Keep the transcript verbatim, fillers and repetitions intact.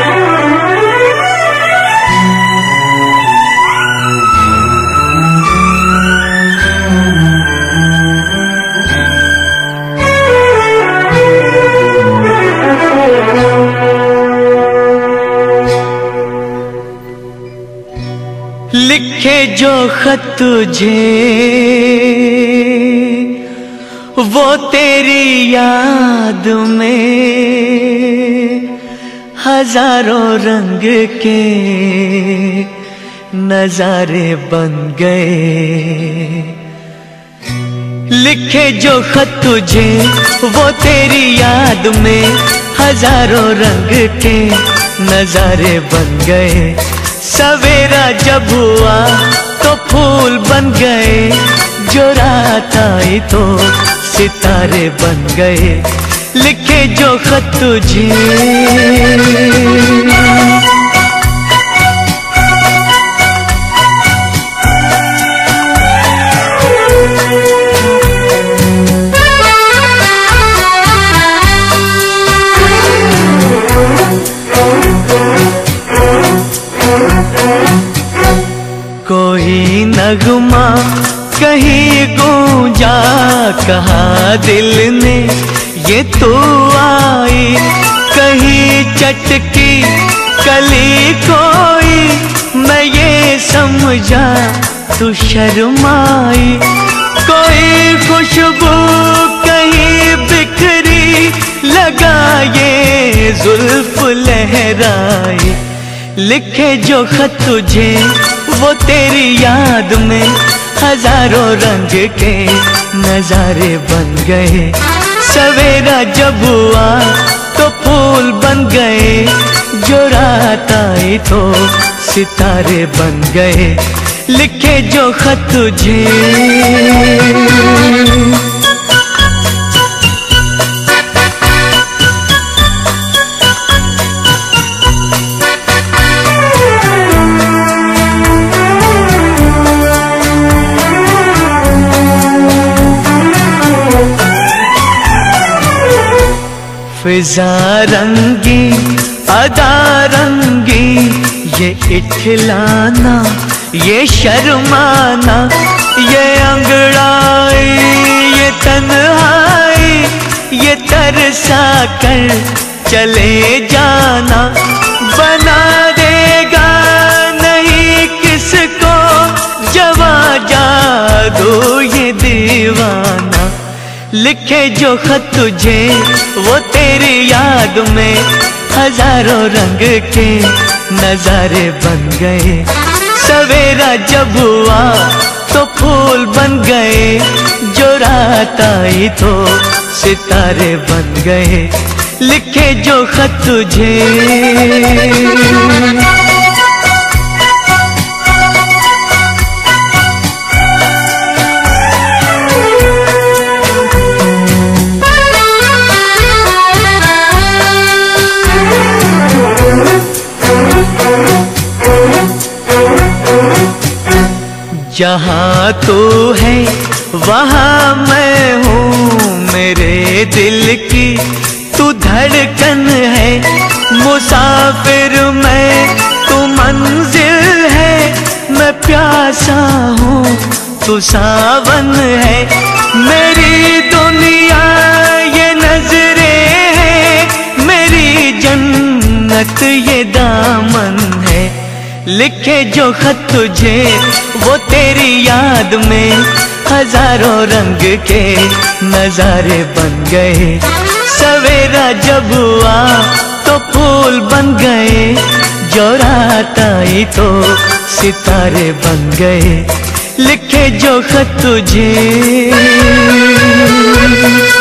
लिखे जो खत तुझे वो तेरी याद में हजारों रंग के नजारे बन गए। लिखे जो खत तुझे वो तेरी याद में हजारों रंग के नजारे बन गए। सवेरा जब हुआ तो फूल बन गए, जो रात आई तो सितारे बन गए। लिखे जो खत तुझे कोई नगमा कहीं गूंजा, कहा दिल ने ये तू आई। कहीं चटकी कली कोई, मैं ये समझा तू शर्माई। कोई खुशबू कहीं बिखरी, लगा ये जुल्फ लहराई। लिखे जो खत तुझे वो तेरी याद में हजारों रंग के नजारे बन गए। सवेरा जब हुआ तो फूल बन गए, जो रात आई तो सितारे बन गए। लिखे जो खत तुझे फिजा रंगी अदा रंगी, ये इठलाना ये शर्माना, ये अंगड़ाई ये तन्हाई, ये तरसा कर चले जाना। बना देगा नहीं किसको जवा जादू ये दीवाना। लिखे जो खत तुझे वो तेरी याद में हजारों रंग के नजारे बन गए। सवेरा जब हुआ तो फूल बन गए, जो रात आई तो सितारे बन गए। लिखे जो खत तुझे जहाँ तू है वहाँ मैं हूँ, मेरे दिल की तू धड़कन है। मुसाफिर मैं तू मंजिल है, मैं प्यासा हूँ तू सावन है। मेरी दुनिया ये नजरें है, मेरी जन्नत ये दामन है। लिखे जो खत तुझे वो तेरी याद में हजारों रंग के नजारे बन गए। सवेरा जब हुआ तो फूल बन गए, जो रात आई तो सितारे बन गए। लिखे जो खत तुझे